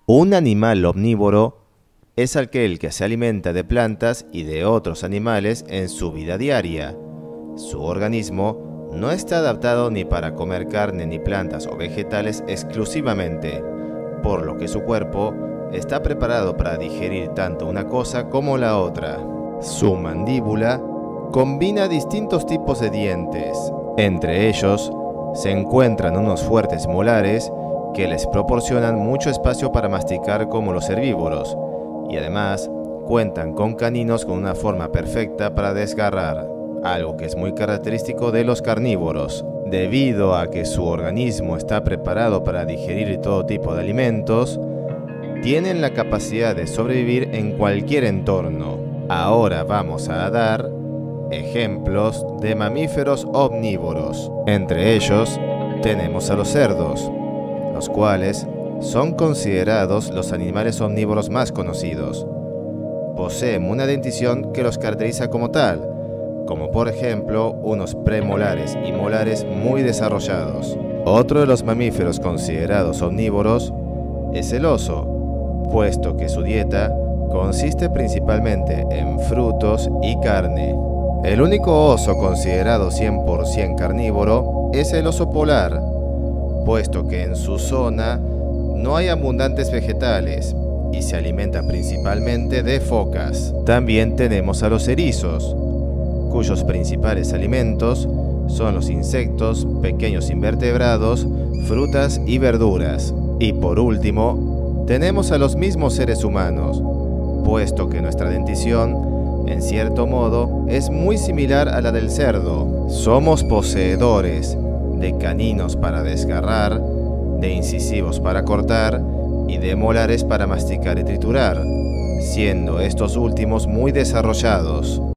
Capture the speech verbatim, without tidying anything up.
Un animal omnívoro es aquel que se alimenta de plantas y de otros animales en su vida diaria. Su organismo no está adaptado ni para comer carne ni plantas o vegetales exclusivamente, por lo que su cuerpo está preparado para digerir tanto una cosa como la otra. Su mandíbula combina distintos tipos de dientes. Entre ellos se encuentran unos fuertes molares que les proporcionan mucho espacio para masticar como los herbívoros, y además cuentan con caninos con una forma perfecta para desgarrar, algo que es muy característico de los carnívoros. Debido a que su organismo está preparado para digerir todo tipo de alimentos, tienen la capacidad de sobrevivir en cualquier entorno. Ahora vamos a dar ejemplos de mamíferos omnívoros. Entre ellos tenemos a los cerdos, los cuales son considerados los animales omnívoros más conocidos. Poseen una dentición que los caracteriza como tal, como por ejemplo unos premolares y molares muy desarrollados. Otro de los mamíferos considerados omnívoros es el oso, puesto que su dieta consiste principalmente en frutos y carne. El único oso considerado cien por ciento carnívoro es el oso polar, puesto que en su zona no hay abundantes vegetales y se alimenta principalmente de focas. También tenemos a los erizos, cuyos principales alimentos son los insectos, pequeños invertebrados, frutas y verduras. Y por último, tenemos a los mismos seres humanos, puesto que nuestra dentición, en cierto modo, es muy similar a la del cerdo. Somos poseedores de caninos para desgarrar, de incisivos para cortar y de molares para masticar y triturar, siendo estos últimos muy desarrollados.